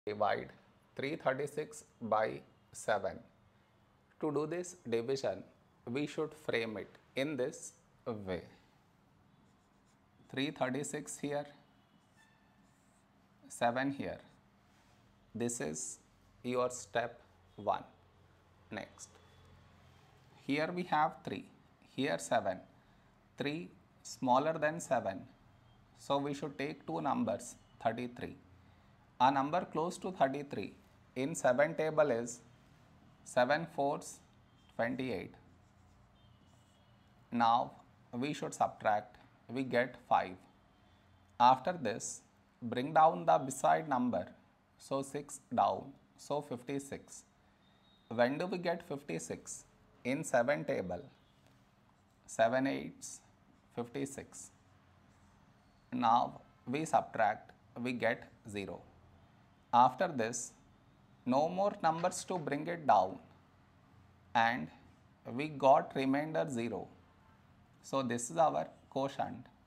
Divide 336 by 7. To do this division, we should frame it in this way. 336 here, 7 here. This is your step 1. Next, here we have 3, here 7. 3 smaller than 7. So we should take two numbers, 33. A number close to 33 in 7 table is 7 fours 28. Now we should subtract, we get 5. After this, bring down the beside number, so 6 down, so 56. When do we get 56? In 7 table, 7 eights 56. Now we subtract, we get 0. After this, no more numbers to bring it down, and we got remainder 0. So this is our quotient.